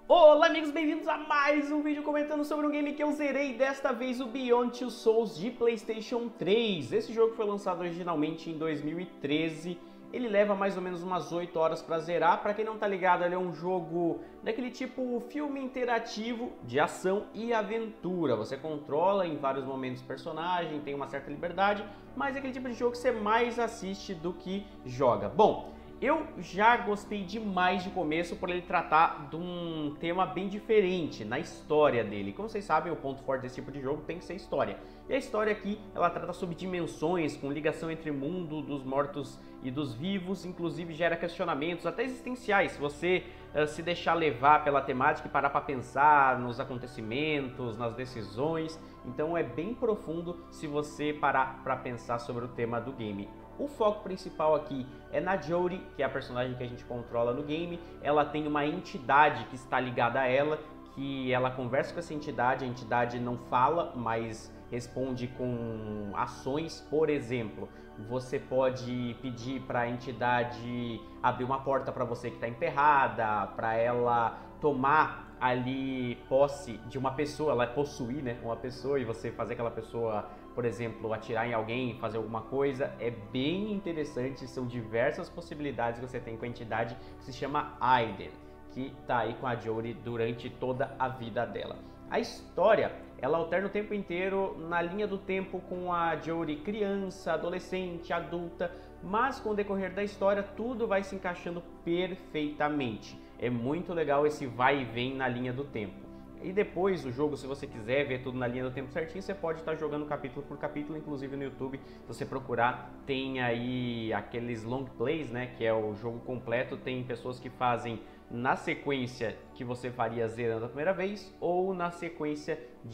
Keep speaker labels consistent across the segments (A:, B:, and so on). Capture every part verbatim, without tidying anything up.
A: Olá amigos, bem-vindos a mais um vídeo comentando sobre um game que eu zerei, desta vez o Beyond Two Souls de PlayStation três. Esse jogo foi lançado originalmente em dois mil e treze, ele leva mais ou menos umas oito horas para zerar. Para quem não tá ligado, ele é um jogo daquele tipo filme interativo de ação e aventura. Você controla em vários momentos o personagem, tem uma certa liberdade, mas é aquele tipo de jogo que você mais assiste do que joga. Bom, eu já gostei demais de começo por ele tratar de um tema bem diferente na história dele. Como vocês sabem, o ponto forte desse tipo de jogo tem que ser história. E a história aqui, ela trata sobre dimensões, com ligação entre o mundo dos mortos e dos vivos, inclusive gera questionamentos até existenciais, se você uh, se deixar levar pela temática e parar para pensar nos acontecimentos, nas decisões. Então é bem profundo se você parar para pensar sobre o tema do game. O foco principal aqui é na Jodie, que é a personagem que a gente controla no game. Ela tem uma entidade que está ligada a ela, que ela conversa com essa entidade. A entidade não fala, mas responde com ações. Por exemplo, você pode pedir para a entidade abrir uma porta para você que está emperrada, para ela tomar ali posse de uma pessoa, ela possuir, né, uma pessoa, e você fazer aquela pessoa, por exemplo, atirar em alguém, fazer alguma coisa. É bem interessante, são diversas possibilidades que você tem com a entidade que se chama Aiden, que tá aí com a Jodie durante toda a vida dela. A história, ela alterna o tempo inteiro na linha do tempo com a Jodie criança, adolescente, adulta, mas com o decorrer da história tudo vai se encaixando perfeitamente. É muito legal esse vai e vem na linha do tempo. E depois o jogo, se você quiser ver tudo na linha do tempo certinho, você pode estar jogando capítulo por capítulo, inclusive no YouTube, se você procurar, tem aí aqueles long plays, né, que é o jogo completo. Tem pessoas que fazem na sequência que você faria zerando a primeira vez, ou na sequência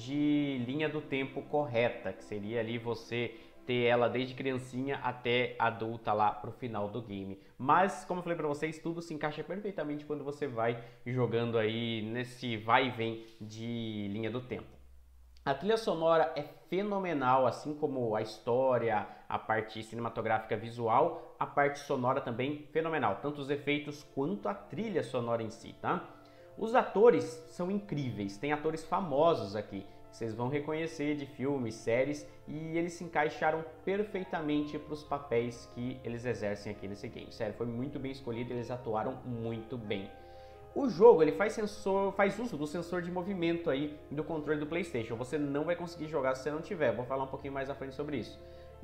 A: de linha do tempo correta, que seria ali você ter ela desde criancinha até adulta lá pro final do game. Mas, como eu falei pra vocês, tudo se encaixa perfeitamente quando você vai jogando aí nesse vai e vem de linha do tempo. A trilha sonora é fenomenal, assim como a história, a parte cinematográfica visual, a parte sonora também fenomenal, tanto os efeitos quanto a trilha sonora em si, tá? Os atores são incríveis, tem atores famosos aqui, vocês vão reconhecer de filmes, séries, e eles se encaixaram perfeitamente para os papéis que eles exercem aqui nesse game. Sério, foi muito bem escolhido, eles atuaram muito bem. O jogo, ele faz, sensor, faz uso do sensor de movimento aí do controle do PlayStation. Você não vai conseguir jogar se você não tiver, vou falar um pouquinho mais à frente sobre isso.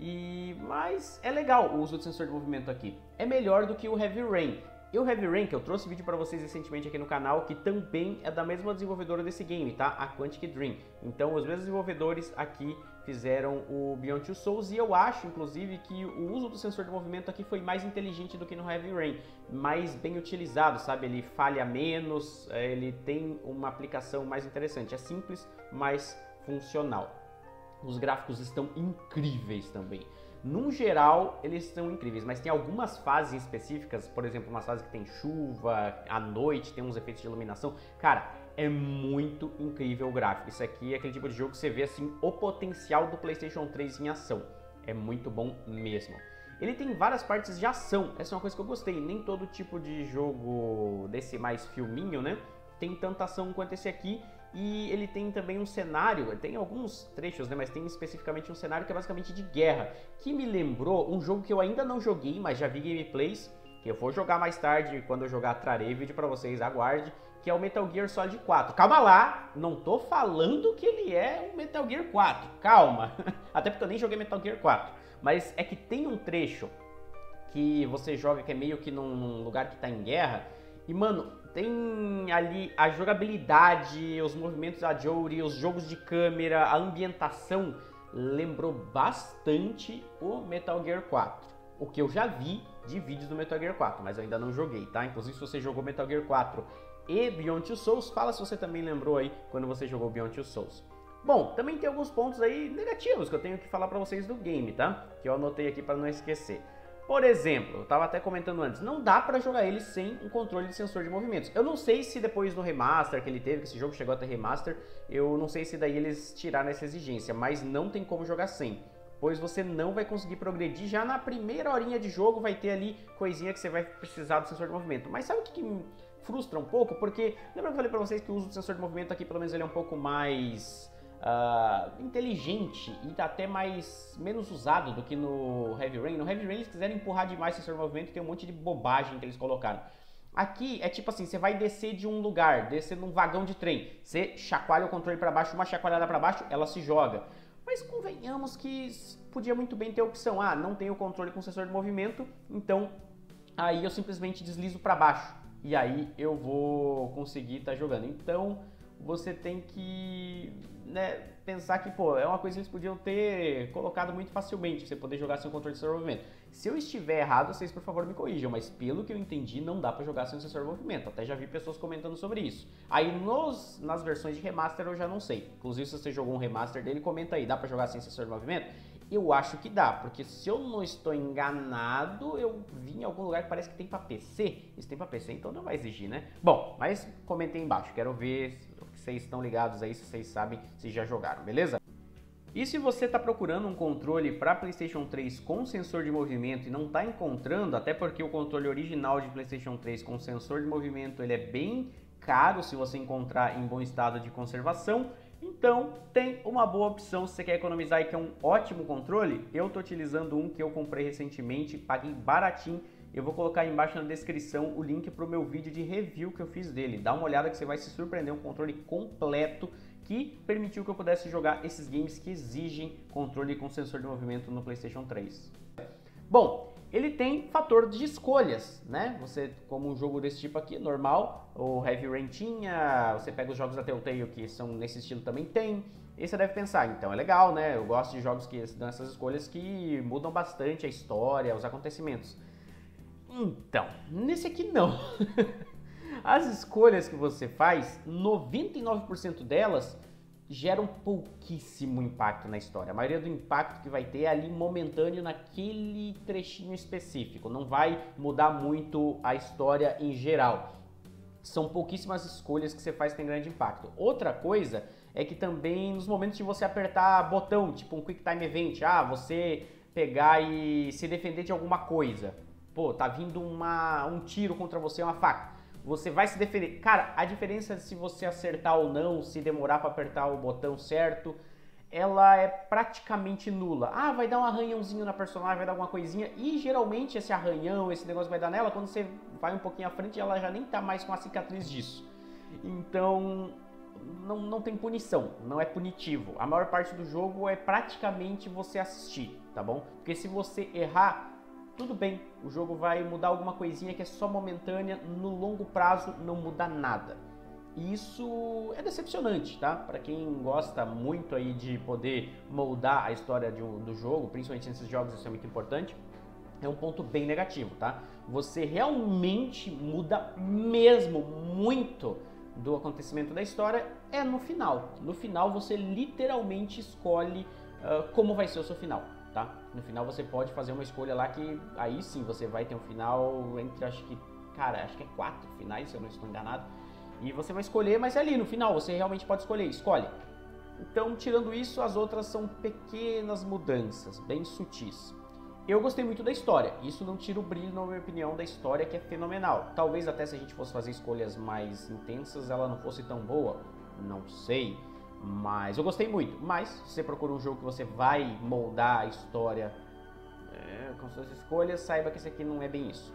A: E, mas é legal o uso do sensor de movimento aqui. É melhor do que o Heavy Rain. E o Heavy Rain, que eu trouxe vídeo para vocês recentemente aqui no canal, que também é da mesma desenvolvedora desse game, tá? A Quantic Dream. Então, os mesmos desenvolvedores aqui fizeram o Beyond Two Souls, e eu acho, inclusive, que o uso do sensor de movimento aqui foi mais inteligente do que no Heavy Rain, mais bem utilizado, sabe? Ele falha menos, ele tem uma aplicação mais interessante. É simples, mas funcional. Os gráficos estão incríveis também. Num geral, eles são incríveis, mas tem algumas fases específicas, por exemplo, umas fases que tem chuva, à noite, tem uns efeitos de iluminação. Cara, é muito incrível o gráfico. Isso aqui é aquele tipo de jogo que você vê assim o potencial do PlayStation três em ação. É muito bom mesmo. Ele tem várias partes de ação, essa é uma coisa que eu gostei. Nem todo tipo de jogo desse mais filminho, né, tem tanta ação quanto esse aqui. E ele tem também um cenário, tem alguns trechos, né, mas tem especificamente um cenário que é basicamente de guerra, que me lembrou um jogo que eu ainda não joguei, mas já vi gameplays, que eu vou jogar mais tarde. Quando eu jogar, trarei vídeo pra vocês, aguarde, que é o Metal Gear Solid quatro. Calma lá, não tô falando que ele é o Metal Gear quatro, calma, até porque eu nem joguei Metal Gear quatro, mas é que tem um trecho que você joga que é meio que num lugar que tá em guerra, e mano, tem ali a jogabilidade, os movimentos da Jodie, os jogos de câmera, a ambientação lembrou bastante o Metal Gear quatro. O que eu já vi de vídeos do Metal Gear quatro, mas eu ainda não joguei, tá? Inclusive, se você jogou Metal Gear quatro e Beyond Two Souls, fala se você também lembrou aí quando você jogou Beyond Two Souls. Bom, também tem alguns pontos aí negativos que eu tenho que falar pra vocês do game, tá? Que eu anotei aqui pra não esquecer. Por exemplo, eu estava até comentando antes, não dá para jogar ele sem um controle de sensor de movimentos. Eu não sei se depois do remaster que ele teve, que esse jogo chegou a ter remaster, eu não sei se daí eles tiraram essa exigência, mas não tem como jogar sem. pois você não vai conseguir progredir. Já na primeira horinha de jogo vai ter ali coisinha que você vai precisar do sensor de movimento. Mas sabe o que, que frustra um pouco, porque lembra que eu falei pra vocês que o uso do sensor de movimento aqui, pelo menos ele é um pouco mais uh, inteligente e tá até mais, menos usado do que no Heavy Rain. No Heavy Rain eles quiseram empurrar demais o sensor de movimento e tem um monte de bobagem que eles colocaram. Aqui é tipo assim, você vai descer de um lugar, descer num vagão de trem, você chacoalha o controle para baixo, uma chacoalhada para baixo, ela se joga. Mas convenhamos que podia muito bem ter a opção, ah, não tenho controle com sensor de movimento, então aí eu simplesmente deslizo para baixo e aí eu vou conseguir estar tá jogando. Então você tem que, né, pensar que, pô, é uma coisa que eles podiam ter colocado muito facilmente, você poder jogar sem o controle de sensor de movimento. Se eu estiver errado, vocês por favor me corrijam, mas pelo que eu entendi, não dá pra jogar sem o sensor de movimento. Até já vi pessoas comentando sobre isso. Aí nos, nas versões de remaster eu já não sei. Inclusive se você jogou um remaster dele, comenta aí, dá pra jogar sem sensor de movimento? Eu acho que dá, porque se eu não estou enganado, eu vi em algum lugar que parece que tem pra P C. Isso tem pra P C, então não vai exigir, né? Bom, mas comentem aí embaixo, quero ver se vocês estão ligados aí, se vocês sabem, se já jogaram, beleza? E se você está procurando um controle para PlayStation três com sensor de movimento e não está encontrando, até porque o controle original de PlayStation três com sensor de movimento ele é bem caro se você encontrar em bom estado de conservação, então tem uma boa opção se você quer economizar e quer um ótimo controle. Eu estou utilizando um que eu comprei recentemente, paguei baratinho. Eu vou colocar aí embaixo na descrição o link para o meu vídeo de review que eu fiz dele. Dá uma olhada que você vai se surpreender, um controle completo que permitiu que eu pudesse jogar esses games que exigem controle com sensor de movimento no PlayStation três. Bom, ele tem fator de escolhas, né? Você, como um jogo desse tipo aqui, normal, o Heavy Rain tinha, você pega os jogos da Telltale que são nesse estilo também tem. E você deve pensar, então é legal, né? Eu gosto de jogos que dão essas escolhas que mudam bastante a história, os acontecimentos. Então, nesse aqui não. As escolhas que você faz, noventa e nove por cento delas geram pouquíssimo impacto na história. A maioria do impacto que vai ter é ali momentâneo naquele trechinho específico. Não vai mudar muito a história em geral. São pouquíssimas escolhas que você faz que tem grande impacto. Outra coisa é que também nos momentos de você apertar botão, tipo um Quick Time Event, ah, você pegar e se defender de alguma coisa. Pô, tá vindo uma, um tiro contra você, uma faca. Você vai se defender. Cara, a diferença se você acertar ou não, se demorar para apertar o botão certo, ela é praticamente nula. Ah, vai dar um arranhãozinho na personagem, vai dar alguma coisinha. E geralmente esse arranhão, esse negócio vai dar nela, quando você vai um pouquinho à frente, ela já nem tá mais com a cicatriz disso. Então, não, não tem punição, não é punitivo. A maior parte do jogo é praticamente você assistir, tá bom? Porque se você errar, tudo bem, o jogo vai mudar alguma coisinha que é só momentânea, no longo prazo não muda nada. E isso é decepcionante, tá? Para quem gosta muito aí de poder moldar a história de um, do jogo, principalmente nesses jogos, isso é muito importante, é um ponto bem negativo, tá? Você realmente muda mesmo muito do acontecimento da história é no final. No final você literalmente escolhe uh, como vai ser o seu final. Tá? No final você pode fazer uma escolha lá que aí sim você vai ter um final entre, acho que, cara, acho que é quatro finais, se eu não estou enganado. E você vai escolher, mas é ali no final, você realmente pode escolher, escolhe. Então, tirando isso, as outras são pequenas mudanças, bem sutis. Eu gostei muito da história, isso não tira o brilho, na minha opinião, da história, que é fenomenal. Talvez até se a gente fosse fazer escolhas mais intensas, ela não fosse tão boa, não sei. Mas eu gostei muito. Mas se você procura um jogo que você vai moldar a história é, com suas escolhas, saiba que esse aqui não é bem isso.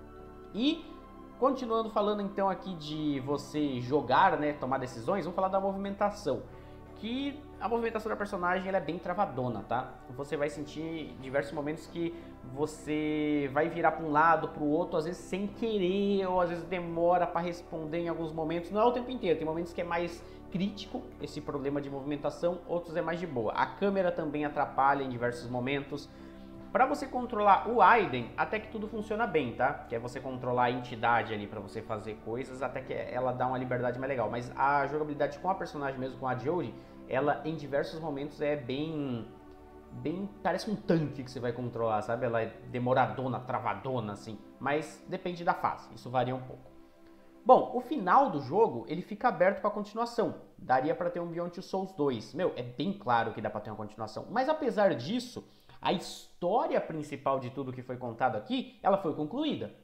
A: E continuando falando então aqui de você jogar, né, tomar decisões, vamos falar da movimentação. Que a movimentação da personagem ela é bem travadona, tá? Você vai sentir diversos momentos que você vai virar para um lado, para o outro, às vezes sem querer, ou às vezes demora para responder em alguns momentos. Não é o tempo inteiro, tem momentos que é mais crítico esse problema de movimentação, outros é mais de boa. A câmera também atrapalha em diversos momentos. Para você controlar o Aiden, até que tudo funciona bem, tá? Que é você controlar a entidade ali para você fazer coisas, até que ela dá uma liberdade mais legal. Mas a jogabilidade com a personagem mesmo, com a Jodie, ela em diversos momentos é bem... bem parece um tanque que você vai controlar, sabe? Ela é demoradona, travadona, assim. Mas depende da fase, isso varia um pouco. Bom, o final do jogo, ele fica aberto para continuação. Daria para ter um Beyond Two Souls dois. Meu, é bem claro que dá para ter uma continuação. Mas apesar disso, a história principal de tudo que foi contado aqui, ela foi concluída.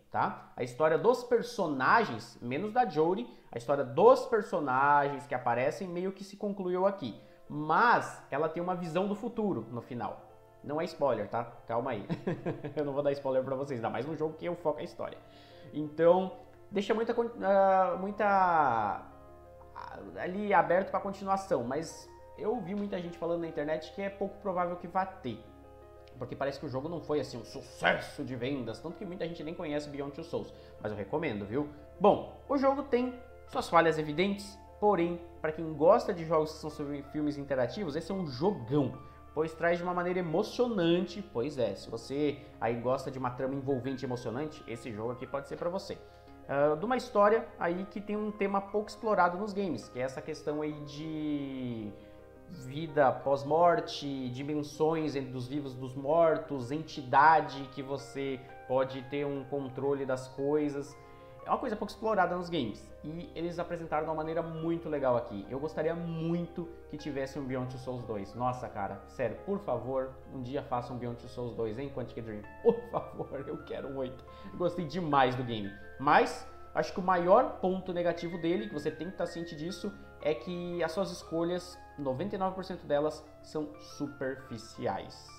A: tá? A história dos personagens, menos da Jodie, a história dos personagens que aparecem meio que se concluiu aqui. Mas ela tem uma visão do futuro no final. Não é spoiler, tá? Calma aí. Eu não vou dar spoiler pra vocês, ainda mais num jogo que eu foco a história. Então, deixa muita, uh, muita ali aberto pra continuação, mas eu vi muita gente falando na internet que é pouco provável que vá ter. Porque parece que o jogo não foi assim um sucesso de vendas, tanto que muita gente nem conhece Beyond Two Souls, mas eu recomendo, viu? Bom, o jogo tem suas falhas evidentes, porém, para quem gosta de jogos que são sobre filmes interativos, esse é um jogão, pois traz de uma maneira emocionante. Pois é, se você aí gosta de uma trama envolvente e emocionante, esse jogo aqui pode ser para você. Uh, de uma história aí que tem um tema pouco explorado nos games, que é essa questão aí de vida pós-morte, dimensões entre os vivos e dos mortos, entidade que você pode ter um controle das coisas. É uma coisa pouco explorada nos games e eles apresentaram de uma maneira muito legal aqui. Eu gostaria muito que tivesse um Beyond Two Souls dois. Nossa, cara, sério, por favor, um dia faça um Beyond Two Souls dois, hein, Quantic Dream? Por favor, eu quero muito. Gostei demais do game. Mas acho que o maior ponto negativo dele, que você tem que estar ciente disso, é que as suas escolhas, noventa e nove por cento delas, são superficiais.